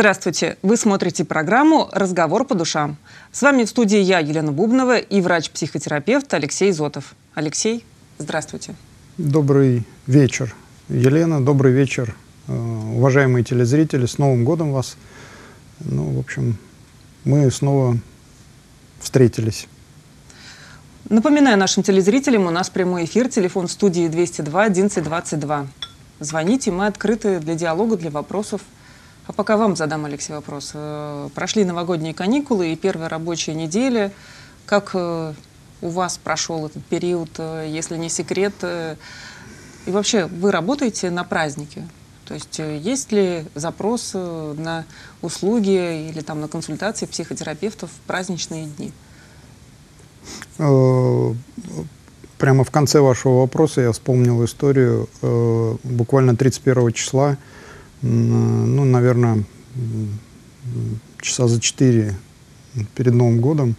Здравствуйте! Вы смотрите программу «Разговор по душам». С вами в студии я, Елена Бубнова, и врач-психотерапевт Алексей Изотов. Алексей, здравствуйте. Добрый вечер, Елена. Добрый вечер, уважаемые телезрители. С Новым годом вас. В общем, мы снова встретились. Напоминаю нашим телезрителям, у нас прямой эфир, телефон в студии 202 11 22. Звоните, мы открыты для диалога, для вопросов. А пока вам задам, Алексей, вопрос. Прошли новогодние каникулы и первая рабочая неделя. Как у вас прошел этот период, если не секрет? И вообще, вы работаете на праздники? То есть есть ли запрос на услуги или там, на консультации психотерапевтов в праздничные дни? Прямо в конце вашего вопроса я вспомнил историю. Буквально 31 числа, наверное, часа за 4 перед Новым годом,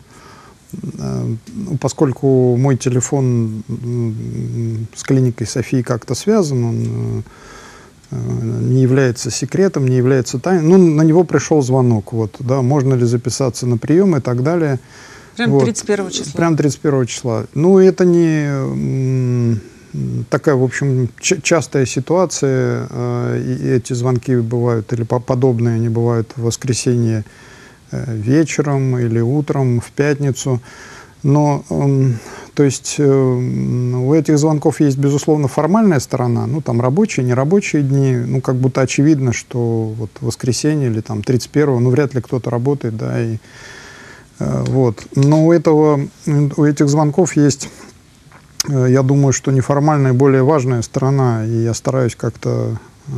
поскольку мой телефон с клиникой Софии как-то связан, он не является секретом, не является тайной, на него пришел звонок, можно ли записаться на прием и так далее. Прям 31 числа? Прям 31 числа. Это не такая, в общем, частая ситуация. И эти звонки бывают, или подобные, они бывают в воскресенье вечером или утром, в пятницу. Но, то есть, у этих звонков есть, безусловно, формальная сторона, там рабочие, нерабочие дни, как будто очевидно, что воскресенье или там 31-го, вряд ли кто-то работает, и Но у этих звонков есть, я думаю, что неформальная, более важная сторона, и я стараюсь как-то,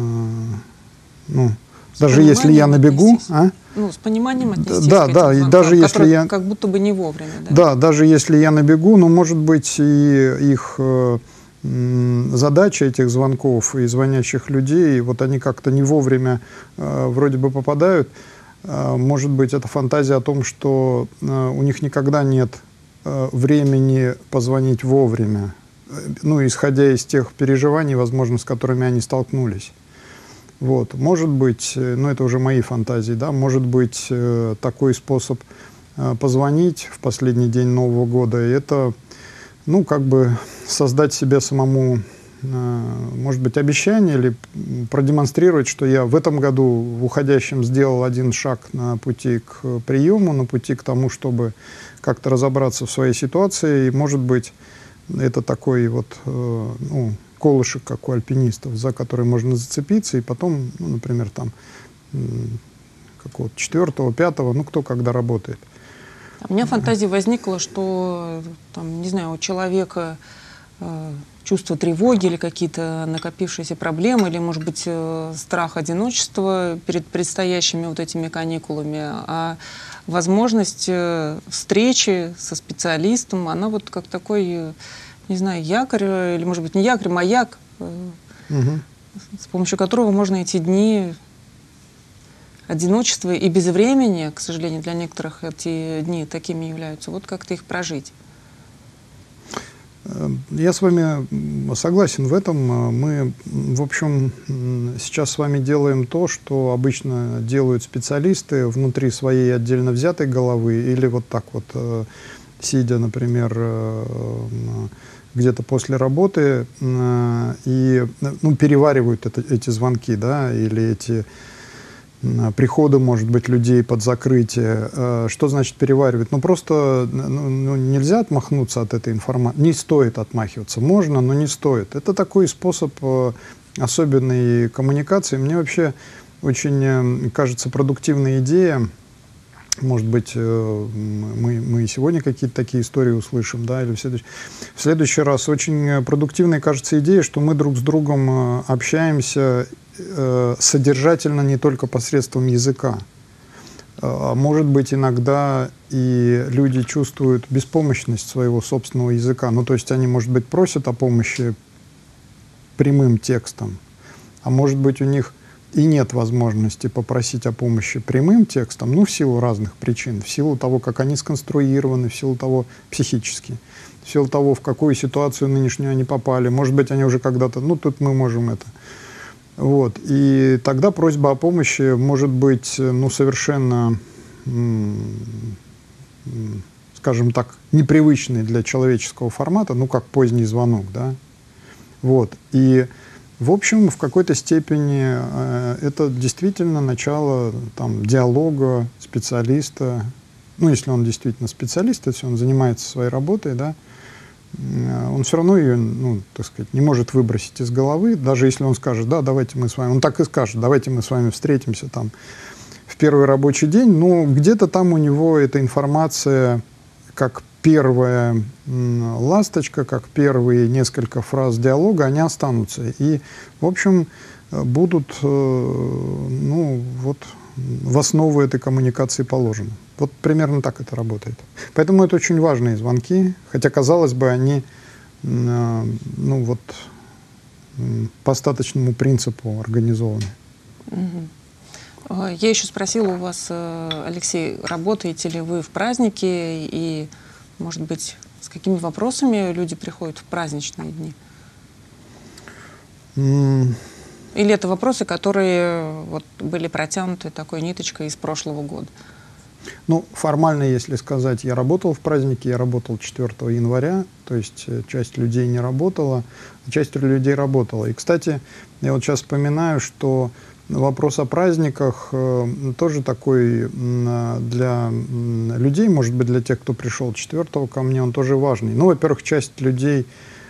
даже если я на бегу... с пониманием отнестись к этим звонкам, и даже если я... как будто бы не вовремя. Да, даже если я на бегу, может быть, и их задача этих звонков и звонящих людей, они как-то не вовремя вроде бы попадают. Может быть, это фантазия о том, что у них никогда нет времени позвонить вовремя, исходя из тех переживаний, возможно, с которыми они столкнулись. Может быть, это уже мои фантазии, может быть, такой способ позвонить в последний день Нового года, и это, создать себе самому, может быть, обещание или продемонстрировать, что я в этом году в уходящем сделал один шаг на пути к приему, на пути к тому, чтобы как-то разобраться в своей ситуации. И, может быть, это такой колышек, как у альпинистов, за который можно зацепиться, и потом, например, какого-то 4-го, 5-го, кто когда работает. У меня фантазия возникла, что, у человека чувство тревоги или какие-то накопившиеся проблемы, или, может быть, страх одиночества перед предстоящими этими каникулами, а возможность встречи со специалистом, она как такой, якорь, или, может быть, не якорь, маяк, с помощью которого можно эти дни одиночества и безвремени, к сожалению, для некоторых эти дни такими являются, как-то их прожить. Я с вами согласен в этом. Мы, в общем, сейчас с вами делаем то, что обычно делают специалисты внутри своей отдельно взятой головы, или сидя, например, где-то после работы и переваривают эти звонки, или эти приходы, может быть, людей под закрытие. Что значит переваривать? Просто нельзя отмахнуться от этой информации. Не стоит отмахиваться. Можно, но не стоит. Это такой способ особенной коммуникации. Мне вообще очень кажется продуктивная идея. Может быть, мы сегодня какие-то такие истории услышим, или в следующий раз. Очень продуктивной кажется идея, что мы друг с другом общаемся содержательно не только посредством языка. Может быть, иногда и люди чувствуют беспомощность своего собственного языка. То есть они, может быть, просят о помощи прямым текстом, а может быть, у них и нет возможности попросить о помощи прямым текстом, в силу разных причин, в силу того, как они сконструированы, в силу того, психически, в силу того, в какую ситуацию нынешнюю они попали. Может быть, они уже когда-то, тут мы можем это Вот. И тогда просьба о помощи может быть, ну, совершенно, скажем так, непривычной для человеческого формата, ну, как поздний звонок, да. Вот. И, в общем, в какой-то степени это действительно начало там диалога специалиста, ну, если он действительно специалист, если он занимается своей работой, да, он все равно ее, ну, так сказать, не может выбросить из головы, даже если он скажет, да, давайте мы с вами, он так и скажет, давайте мы с вами встретимся там в первый рабочий день, но где-то там у него эта информация, как первая ласточка, как первые несколько фраз диалога, они останутся. И, в общем, будут, ну, вот, в основу этой коммуникации положены. Вот примерно так это работает. Поэтому это очень важные звонки, хотя, казалось бы, они, ну, вот, по остаточному принципу организованы. Я еще спросила у вас, Алексей, работаете ли вы в праздники и, может быть, с какими вопросами люди приходят в праздничные дни? Или это вопросы, которые вот были протянуты такой ниточкой из прошлого года? Ну, формально, если сказать, я работал в празднике, я работал 4 января, то есть часть людей не работала, а часть людей работала. И, кстати, я вот сейчас вспоминаю, что вопрос о праздниках тоже такой для людей, может быть, для тех, кто пришел 4 ко мне, он тоже важный. Ну, во-первых, часть людей,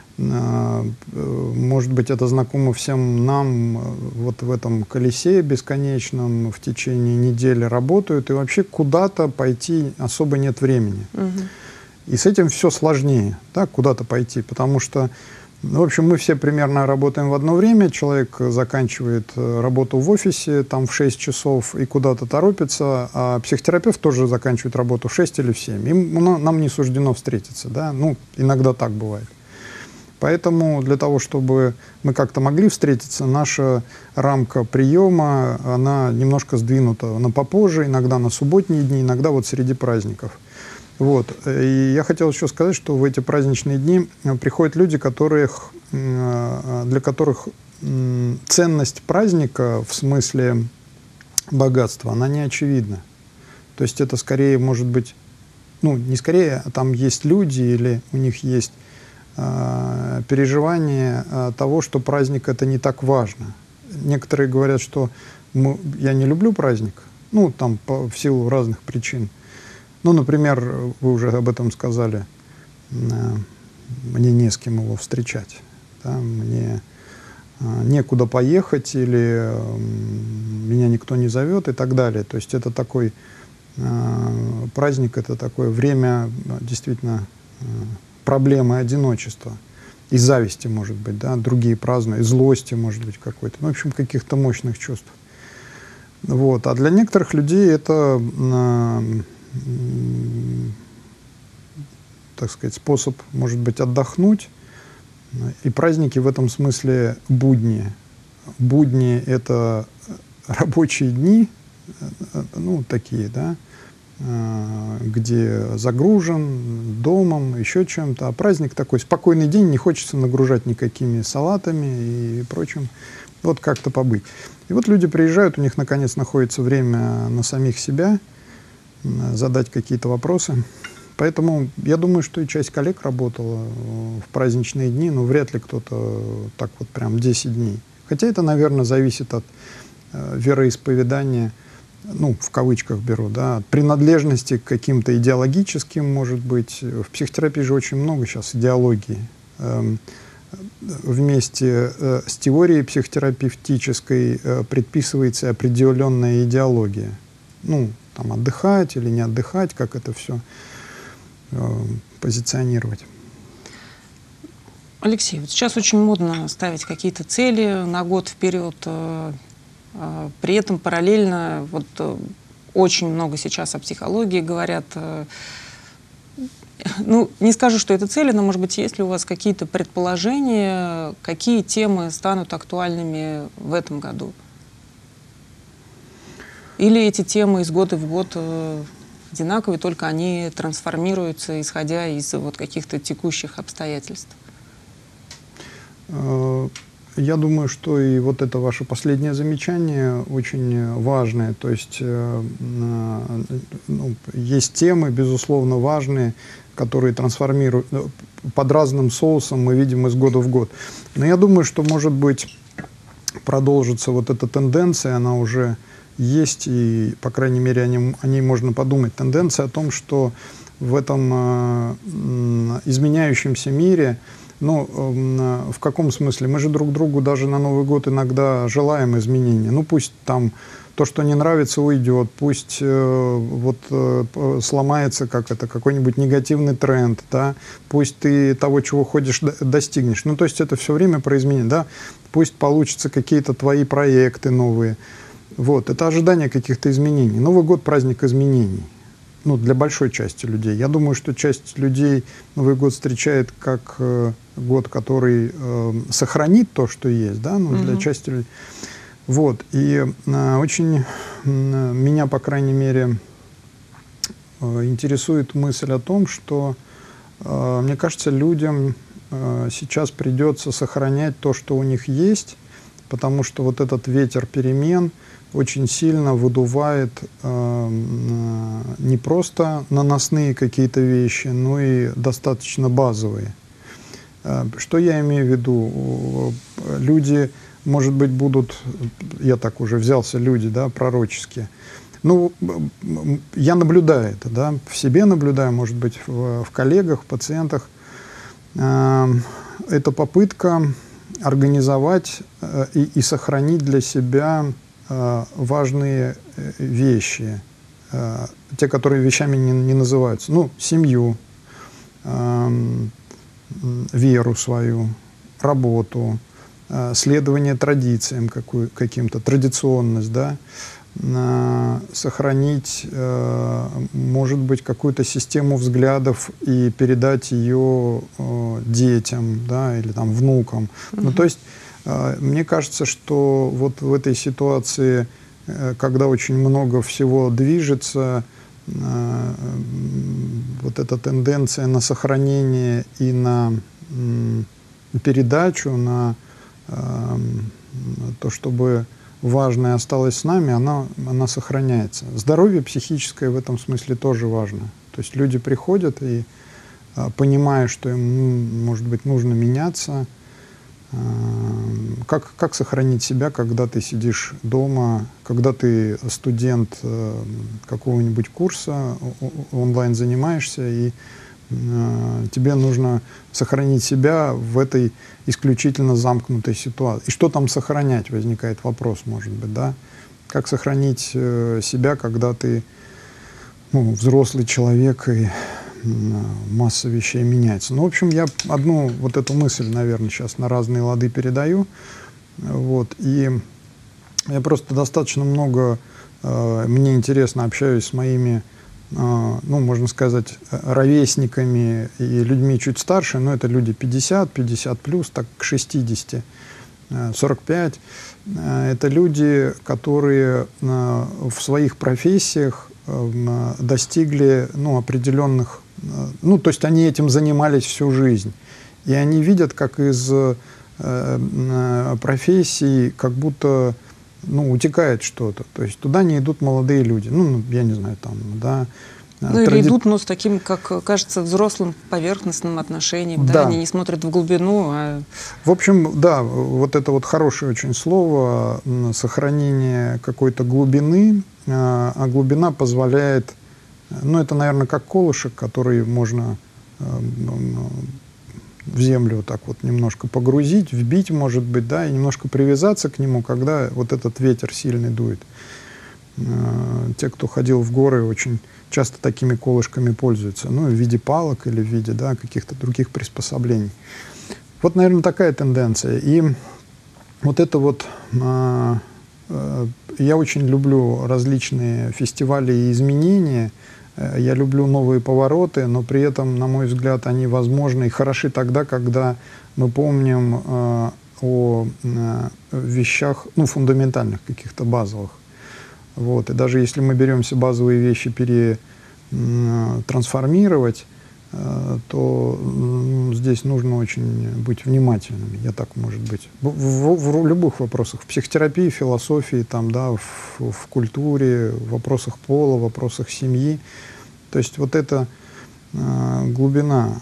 может быть, это знакомо всем нам, вот в этом колесе бесконечном в течение недели работают, и вообще куда-то пойти особо нет времени. И с этим все сложнее, да, куда-то пойти, потому что, ну, в общем, мы все примерно работаем в одно время, человек заканчивает работу в офисе там в 6 часов и куда-то торопится, а психотерапевт тоже заканчивает работу в 6 или в 7. Нам не суждено встретиться, да, ну, иногда так бывает. Поэтому для того, чтобы мы как-то могли встретиться, наша рамка приема, она немножко сдвинута на попозже, иногда на субботние дни, иногда вот среди праздников. Вот. И я хотел еще сказать, что в эти праздничные дни приходят люди, для которых ценность праздника в смысле богатства, она не очевидна. То есть это скорее может быть, ну не скорее, а там есть люди или у них есть переживание того, что праздник это не так важно. Некоторые говорят, что я не люблю праздник, ну там в силу разных причин. Ну, например, вы уже об этом сказали, мне не с кем его встречать, да, мне некуда поехать или меня никто не зовет и так далее. То есть это такой праздник, это такое время действительно проблемы одиночества и зависти, может быть, да, другие празднуют, и злости, может быть, какой-то, ну, в общем, каких-то мощных чувств. Вот. А для некоторых людей это, так сказать, способ, может быть, отдохнуть, и праздники в этом смысле будни. Будни — это рабочие дни, ну, такие, да, где загружен домом, еще чем-то. А праздник такой, спокойный день, не хочется нагружать никакими салатами и прочим. Вот как-то побыть. И вот люди приезжают, у них наконец находится время на самих себя, задать какие-то вопросы. Поэтому я думаю, что и часть коллег работала в праздничные дни, но вряд ли кто-то так вот прям 10 дней. Хотя это, наверное, зависит от вероисповедания, ну, в кавычках беру, да, от принадлежности к каким-то идеологическим, может быть. В психотерапии же очень много сейчас идеологии. Вместе с теорией психотерапевтической предписывается определенная идеология. Ну, там, отдыхать или не отдыхать, как это все позиционировать. Алексей, вот сейчас очень модно ставить какие-то цели на год вперед. При этом параллельно вот очень много сейчас о психологии говорят. Ну, не скажу, что это цели, но, может быть, есть ли у вас какие-то предположения, какие темы станут актуальными в этом году? Или эти темы из года в год одинаковые, только они трансформируются, исходя из вот каких-то текущих обстоятельств? Я думаю, что и вот это ваше последнее замечание очень важное. То есть есть темы, безусловно, важные, которые трансформируют под разным соусом, мы видим из года в год. Но я думаю, что, может быть, продолжится вот эта тенденция, она уже есть, и, по крайней мере, о ней можно подумать. Тенденция о том, что в этом изменяющемся мире, ну, в каком смысле? Мы же друг другу даже на Новый год иногда желаем изменений. Ну, пусть там то, что не нравится, уйдет, пусть сломается какой-нибудь негативный тренд, да, пусть ты того, чего хочешь, достигнешь. Ну, то есть это все время про изменения, да, пусть получатся какие-то твои проекты новые. Вот, это ожидание каких-то изменений. Новый год — праздник изменений. Ну, для большой части людей. Я думаю, что часть людей Новый год встречает как год, который сохранит то, что есть, да, ну, для части людей. Вот, и очень меня, по крайней мере, интересует мысль о том, что, мне кажется, людям сейчас придется сохранять то, что у них есть, потому что вот этот ветер перемен очень сильно выдувает не просто наносные какие-то вещи, но и достаточно базовые. Что я имею в виду? Люди, может быть, будут, я так уже взялся, люди, да, пророческие. Ну, я наблюдаю это, да, в себе наблюдаю, может быть, в коллегах, в пациентах. Это попытка организовать и сохранить для себя важные вещи, те, которые вещами не называются. Ну, семью, веру свою, работу, следование традициям каким-то, традиционность, да, сохранить, может быть, какую-то систему взглядов и передать ее детям, да, или там внукам. Ну, то есть мне кажется, что вот в этой ситуации, когда очень много всего движется, вот эта тенденция на сохранение и на передачу, на то, чтобы важное осталось с нами, она сохраняется. Здоровье психическое в этом смысле тоже важно. То есть люди приходят и, понимая, что им, может быть, нужно меняться, как сохранить себя, когда ты сидишь дома, когда ты студент какого-нибудь курса, онлайн занимаешься, и тебе нужно сохранить себя в этой исключительно замкнутой ситуации. И что там сохранять, возникает вопрос, может быть, да? Как сохранить себя, когда ты, ну, взрослый человек, и масса вещей меняется. Ну, в общем, я одну вот эту мысль, наверное, сейчас на разные лады передаю. Вот, и я просто достаточно много, мне интересно, общаюсь с моими, ну, можно сказать, ровесниками и людьми чуть старше, но это люди 50, 50 плюс, так к 60, 45. Это люди, которые в своих профессиях достигли, ну, определенных, ну, то есть они этим занимались всю жизнь. И они видят, как из профессии как будто, ну, утекает что-то. То есть туда не идут молодые люди. Ну, я не знаю, там, да. Ну, или идут, но с таким, как кажется, взрослым поверхностным отношением. Да. Они не смотрят в глубину. В общем, да, вот это вот хорошее очень слово, сохранение какой-то глубины. А глубина позволяет, ну, это, наверное, как колышек, который можно в землю вот так вот немножко погрузить, вбить, может быть, да, и немножко привязаться к нему, когда вот этот ветер сильный дует. Те, кто ходил в горы, очень часто такими колышками пользуются, ну, в виде палок или в виде, да, каких-то других приспособлений. Вот, наверное, такая тенденция. И вот это вот... Я очень люблю различные фестивали и изменения, я люблю новые повороты, но при этом, на мой взгляд, они возможны и хороши тогда, когда мы помним о вещах, ну, фундаментальных, каких-то базовых. Вот. И даже если мы беремся базовые вещи трансформировать, то здесь нужно очень быть внимательными. Я так, может быть, в любых вопросах, в психотерапии, философии, там, да, в культуре, в вопросах пола, в вопросах семьи. То есть вот эта глубина.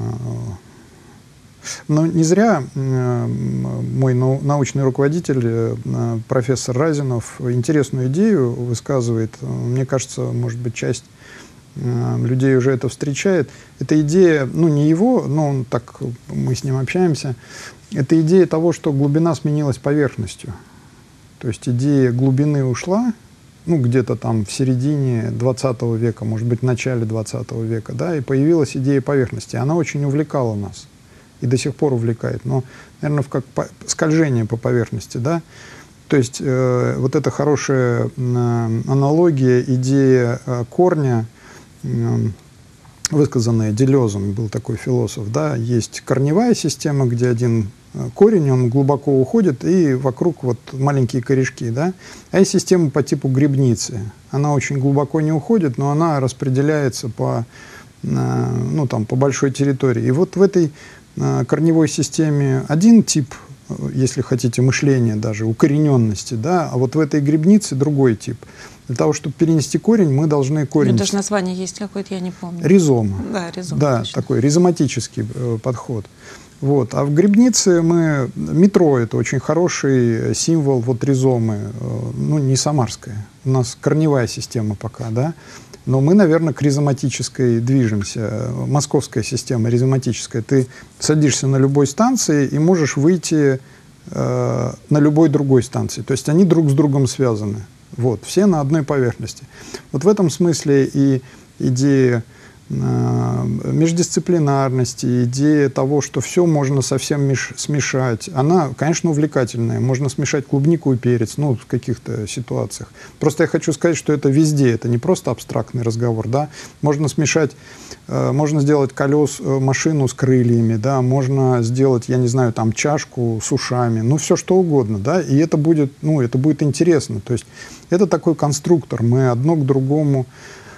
Но не зря мой научный руководитель, профессор Разинов, интересную идею высказывает. Мне кажется, может быть, часть людей уже это встречает. Эта идея, ну, не его, но он так, мы с ним общаемся. Это идея того, что глубина сменилась поверхностью. То есть идея глубины ушла, ну, где-то там в середине 20 века, может быть, в начале 20 века, да, и появилась идея поверхности. Она очень увлекала нас и до сих пор увлекает, но, наверное, как скольжение по поверхности, да. То есть вот эта хорошая аналогия, идея корня, высказанная Делезом, был такой философ, да, есть корневая система, где один корень, он глубоко уходит, и вокруг вот маленькие корешки, да, а есть система по типу грибницы. Она очень глубоко не уходит, но она распределяется по, ну, там, по большой территории. И вот в этой корневой системе один тип, если хотите, мышления даже, укорененности, да, а вот в этой грибнице другой тип. Для того, чтобы перенести корень, мы должны корень... Ну, даже название есть какое-то, я не помню. Ризома. Да, ризома. Да, точно. такой ризоматический подход. Вот. А в грибнице мы... Метро — это очень хороший символ вот ризомы. Ну, не самарская. У нас корневая система пока, да. Но мы, наверное, к ризоматической движемся. Московская система ризоматическая. Ты садишься на любой станции и можешь выйти на любой другой станции. То есть они друг с другом связаны. Вот, все на одной поверхности. Вот в этом смысле и идея междисциплинарности, идея того, что все можно совсем смешать, она, конечно, увлекательная. Можно смешать клубнику и перец, ну, в каких-то ситуациях. Просто я хочу сказать, что это везде, это не просто абстрактный разговор, да. Можно смешать, можно сделать машину с крыльями, да, можно сделать, я не знаю, там, чашку с ушами, ну, все что угодно, да, и это будет, ну, это будет интересно. То есть это такой конструктор, мы одно к другому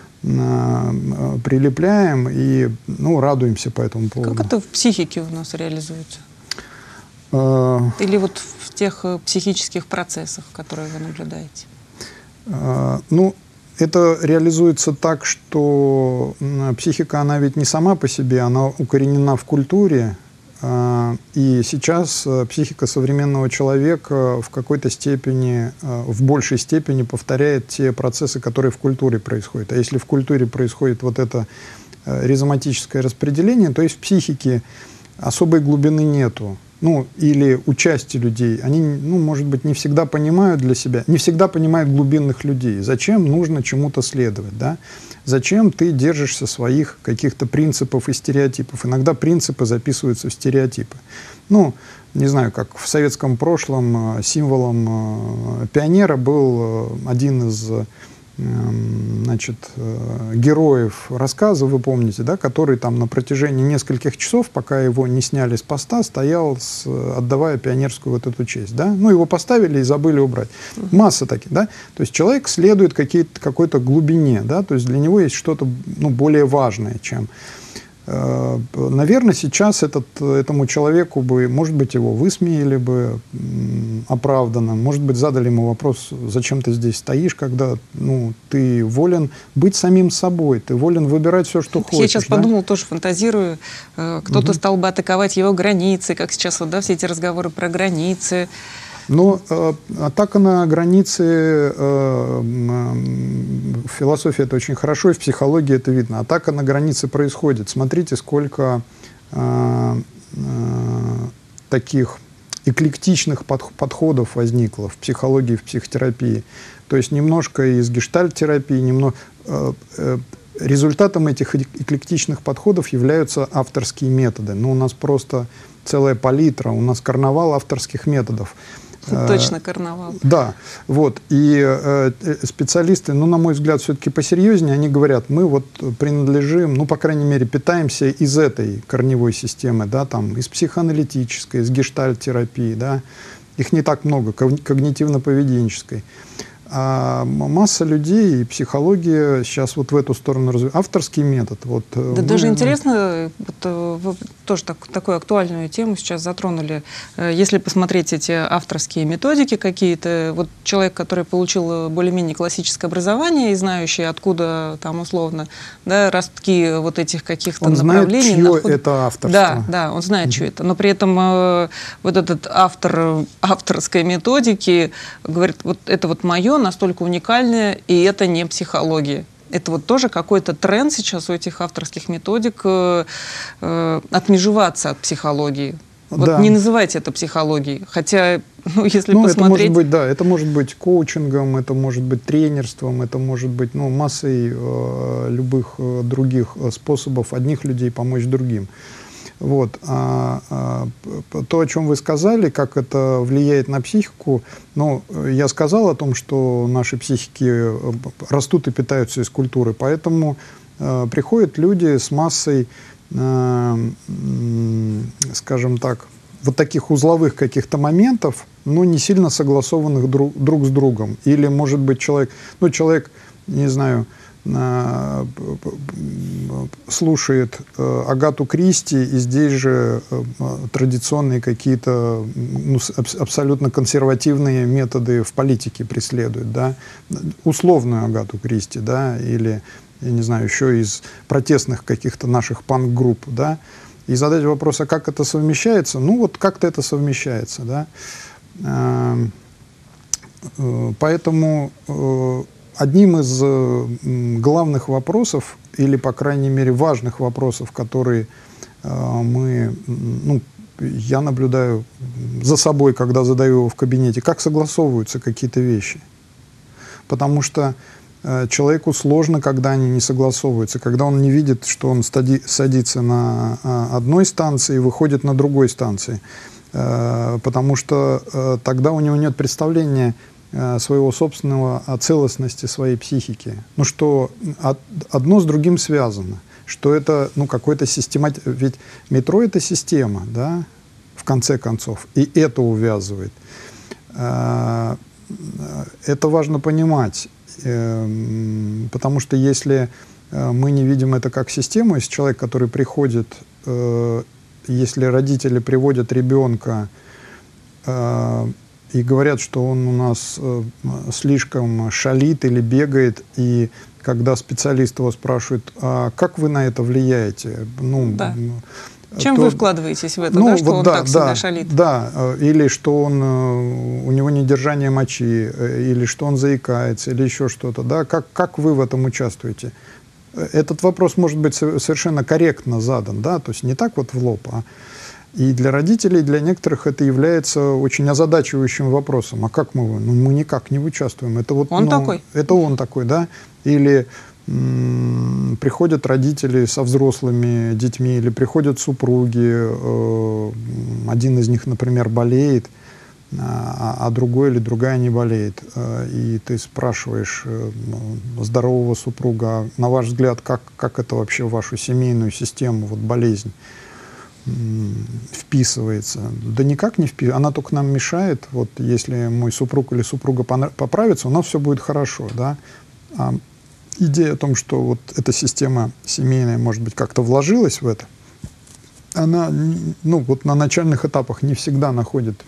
прилепляем и, ну, радуемся по этому поводу. Как это в психике у нас реализуется? Или вот в тех психических процессах, которые вы наблюдаете? Ну, это реализуется так, что психика, она ведь не сама по себе, она укоренена в культуре. И сейчас психика современного человека в какой-то степени, в большей степени повторяет те процессы, которые в культуре происходят. А если в культуре происходит вот это ризоматическое распределение, то есть в психике особой глубины нету. Ну, или у части людей, они, ну, может быть, не всегда понимают для себя, не всегда понимают глубинных людей. Зачем нужно чему-то следовать, да? Зачем ты держишься своих каких-то принципов и стереотипов? Иногда принципы записываются в стереотипы. Ну, не знаю, как в советском прошлом символом пионера был один из, значит, героев рассказа, вы помните, да, который там на протяжении нескольких часов, пока его не сняли с поста, стоял, отдавая пионерскую вот эту честь, да. Ну, его поставили и забыли убрать. Масса таких, да. То есть человек следует какой-то глубине, да, то есть для него есть что-то, ну, более важное, чем... Наверное, сейчас этому человеку бы, может быть, его высмеяли бы оправданно, может быть, задали ему вопрос, зачем ты здесь стоишь, когда, ну, ты волен быть самим собой, ты волен выбирать все, что хочешь. Я сейчас подумал, тоже фантазирую, кто-то стал бы атаковать его границы, как сейчас вот, да, все эти разговоры про границы. Но атака на границы, в философии это очень хорошо, и в психологии это видно. Атака на границы происходит. Смотрите, сколько таких эклектичных подходов возникло в психологии, в психотерапии. То есть немножко из гештальт-терапии, результатом этих эклектичных подходов являются авторские методы. Ну, у нас просто целая палитра, у нас карнавал авторских методов. Точно карнавал. Да, вот. И специалисты, ну, на мой взгляд, все-таки посерьезнее, они говорят, мы вот принадлежим, ну, по крайней мере, питаемся из этой корневой системы, да, там, из психоаналитической, из гештальт-терапии, да, их не так много, когнитивно-поведенческой. А масса людей и психология сейчас вот в эту сторону развивается. Авторский метод. Вот, да, даже интересно, вот, вы тоже такую актуальную тему сейчас затронули. Если посмотреть эти авторские методики какие-то, вот человек, который получил более-менее классическое образование и знающий, откуда там условно, да, ростки вот этих каких-то направлений. Он знает, чье это авторство. Да, да, он знает, чье это. Но при этом вот этот автор авторской методики говорит, вот это вот мое, настолько уникальное, и это не психология. Это вот тоже какой-то тренд сейчас у этих авторских методик отмежеваться от психологии. Вот да. Не называйте это психологией. Хотя, если посмотреть... Это может быть, да, это может быть коучингом, это может быть тренерством, это может быть массой любых других способов одних людей помочь другим. Вот. То, о чем вы сказали, как это влияет на психику, я сказал о том, что наши психики растут и питаются из культуры, поэтому приходят люди с массой, скажем так, вот таких узловых каких-то моментов, но не сильно согласованных друг с другом. Или, может быть, человек, не знаю, слушает Агату Кристи и здесь же традиционные какие-то абсолютно консервативные методы в политике преследует, да, условную Агату Кристи, да, или, я не знаю, еще из протестных каких-то наших панк-групп, да, и задать вопрос, а как это совмещается? Вот как-то это совмещается, да. Поэтому одним из главных вопросов, или, по крайней мере, важных вопросов, которые я наблюдаю за собой, когда задаю его в кабинете, как согласовываются какие-то вещи. Потому что человеку сложно, когда они не согласовываются, когда он не видит, что он садится на одной станции и выходит на другой станции. Потому что тогда у него нет представления своего собственного о целостности своей психики. Что одно с другим связано, что это какой-то ведь метро — это система, да, в конце концов, и это увязывает. Это важно понимать, потому что если мы не видим это как систему, если человек, который приходит, если родители приводят ребенка и говорят, что он у нас слишком шалит или бегает, и когда специалист его спрашивает, а как вы на это влияете? Да. Чем вы вкладываетесь в это, что он так себя шалит? Да, или что у него недержание мочи, или что он заикается, или еще что-то. Да? Как вы в этом участвуете? Этот вопрос может быть совершенно корректно задан, да? То есть не так вот в лоб, и для родителей, для некоторых это является очень озадачивающим вопросом. А как мы? Мы никак не участвуем. Это он такой? Это он такой, да? Или приходят родители со взрослыми детьми, или приходят супруги, один из них, например, болеет, а другой или другая не болеет. И ты спрашиваешь здорового супруга, на ваш взгляд, как это вообще в вашу семейную систему, болезнь вписывается? Да никак не вписывается, она только нам мешает. Если мой супруг или супруга поправится, у нас все будет хорошо, да? А идея о том, что эта система семейная, может быть, как-то вложилась в это, она, на начальных этапах не всегда находит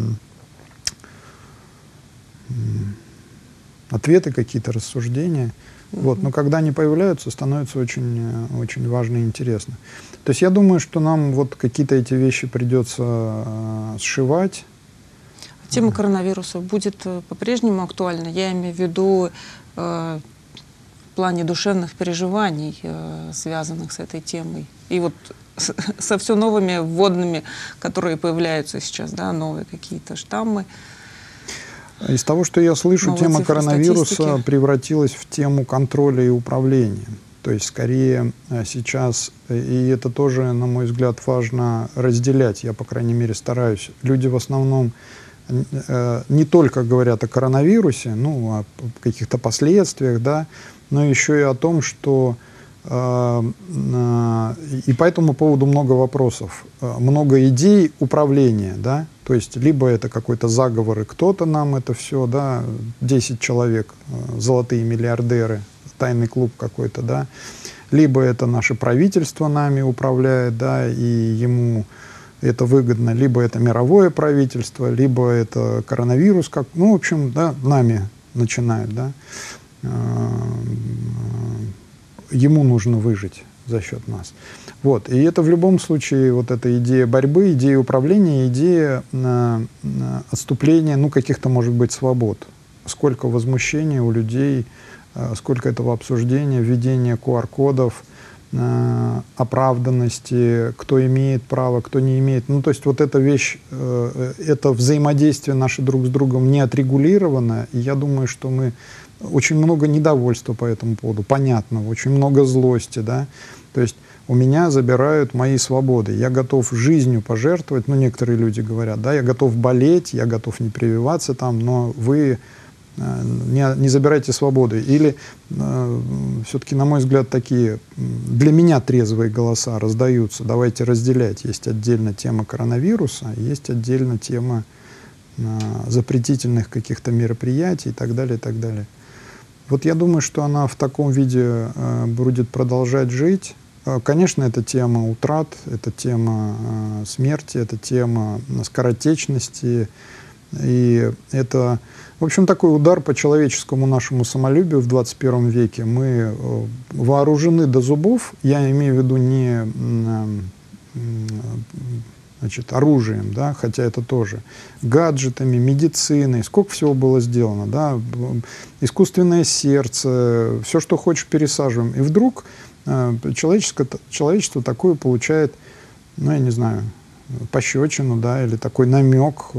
ответы, какие-то рассуждения. Но когда они появляются, становится очень, очень важно и интересно. То есть я думаю, что нам какие-то эти вещи придется сшивать. Тема коронавируса будет по-прежнему актуальна. Я имею в виду в плане душевных переживаний, связанных с этой темой. И со все новыми вводными, которые появляются сейчас, да, новые какие-то штаммы. Из того, что я слышу, тема коронавируса превратилась в тему контроля и управления. То есть, скорее, сейчас, и это тоже, на мой взгляд, важно разделять, я, по крайней мере, стараюсь. Люди в основном не только говорят о коронавирусе, о каких-то последствиях, да, но еще и о том, что И по этому поводу много вопросов, много идей управления, да, то есть либо это какой-то заговор, и кто-то нам это все, да, 10 человек, золотые миллиардеры, тайный клуб какой-то, да, либо это наше правительство нами управляет, да, и ему это выгодно, либо это мировое правительство, либо это коронавирус, как, ну, в общем, да, нами начинают, да, ему нужно выжить за счет нас. Вот. И это в любом случае вот эта идея борьбы, идея управления, идея отступления, ну, каких-то, может быть, свобод. Сколько возмущения у людей, сколько этого обсуждения, введения QR-кодов, оправданности, кто имеет право, кто не имеет. Ну, то есть вот эта вещь, это взаимодействие наше друг с другом не отрегулировано, и я думаю, что мы очень много недовольства по этому поводу, понятного, очень много злости, да, то есть у меня забирают мои свободы, я готов жизнью пожертвовать, ну, некоторые люди говорят, да, я готов болеть, я готов не прививаться там, но вы не забирайте свободы. Или все-таки, на мой взгляд, такие для меня трезвые голоса раздаются, давайте разделять, есть отдельно тема коронавируса, есть отдельно тема запретительных каких-то мероприятий и так далее, и так далее. Вот я думаю, что она в таком виде будет продолжать жить. Конечно, это тема утрат, это тема смерти, это тема скоротечности. И это, в общем, такой удар по человеческому нашему самолюбию в 21 веке. Мы вооружены до зубов, я имею в виду не оружием, да, хотя это тоже, гаджетами, медициной, сколько всего было сделано, да, искусственное сердце, все, что хочешь, пересаживаем. И вдруг человечество такое получает, ну, я не знаю, пощечину, да, или такой намек,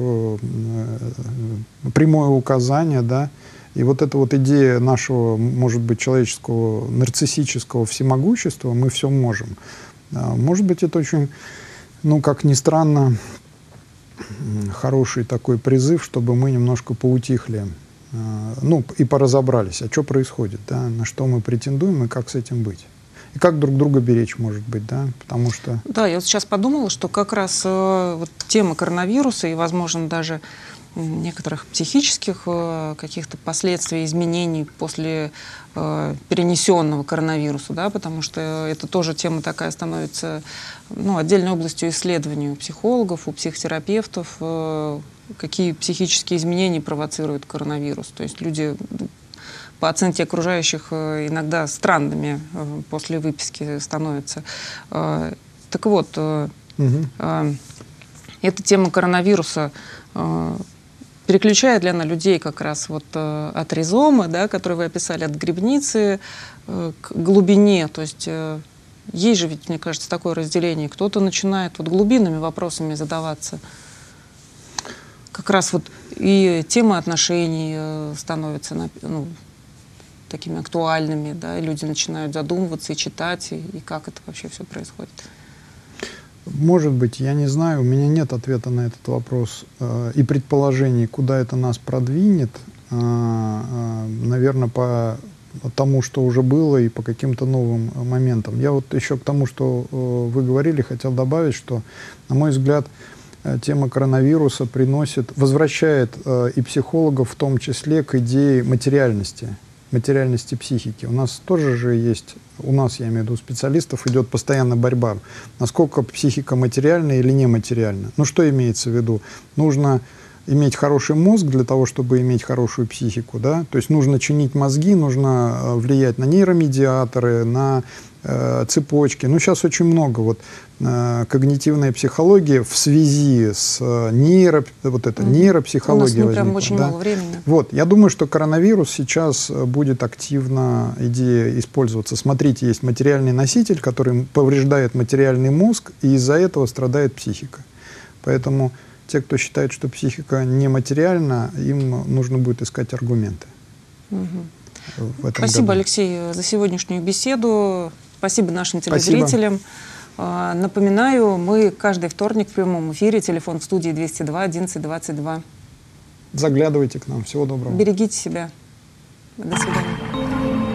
прямое указание, да, и вот эта вот идея нашего, может быть, человеческого нарциссического всемогущества, мы все можем. Может быть, это очень, ну, как ни странно, хороший такой призыв, чтобы мы немножко поутихли, ну, и поразобрались, а что происходит, да, на что мы претендуем и как с этим быть. И как друг друга беречь, может быть, да, потому что... Да, я вот сейчас подумала, что как раз вот тема коронавируса и, возможно, даже некоторых психических каких-то последствий, изменений после перенесенного коронавируса, да, потому что это тоже тема такая становится, ну, отдельной областью исследований у психологов, у психотерапевтов, какие психические изменения провоцирует коронавирус. То есть люди, по оценке окружающих, иногда странными после выписки становятся. Так вот, эта тема коронавируса переключает для нас людей как раз вот от ризомы, да, который вы описали, от грибницы к глубине. То есть есть же ведь, мне кажется, такое разделение. Кто-то начинает вот глубинными вопросами задаваться. Как раз вот и тема отношений становится, ну, такими актуальными, да, и люди начинают задумываться и читать, и как это вообще все происходит. Может быть, я не знаю, у меня нет ответа на этот вопрос и предположений, куда это нас продвинет, наверное, по тому, что уже было, и по каким-то новым моментам. Я вот еще к тому, что вы говорили, хотел добавить, что, на мой взгляд, тема коронавируса возвращает и психологов в том числе к идее материальности психики. У нас тоже же есть, у нас, я имею в виду, специалистов, идет постоянно борьба. Насколько психика материальна или нематериальна. Ну, что имеется в виду? Нужно иметь хороший мозг для того, чтобы иметь хорошую психику, да? То есть нужно чинить мозги, нужно влиять на нейромедиаторы, на цепочки. Ну, сейчас очень много вот когнитивная психология в связи с нейропсихологией. У нас прям очень мало времени. Вот, я думаю, что коронавирус сейчас будет активно идея использоваться. Смотрите, есть материальный носитель, который повреждает материальный мозг, и из-за этого страдает психика. Поэтому те, кто считает, что психика нематериальна, им нужно будет искать аргументы. Спасибо, году. Алексей, за сегодняшнюю беседу. Спасибо нашим телезрителям. Спасибо. Напоминаю, мы каждый вторник в прямом эфире, телефон в студии 202 11 22. Заглядывайте к нам. Всего доброго. Берегите себя. До свидания.